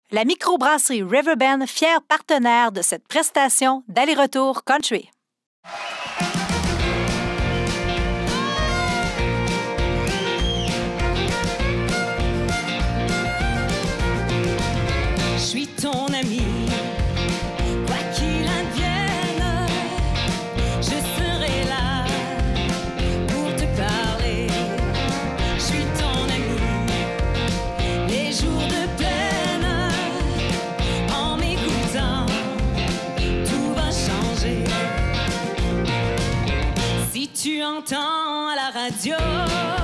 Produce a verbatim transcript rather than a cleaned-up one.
La microbrasserie Riverbend, fière partenaire de cette prestation d'aller-retour country. Je suis ton ami, quoi qu'il advienne, je serai là pour te parler. Je suis ton ami, les jours de peine, en m'écoutant, tout va changer. Si tu entends à la radio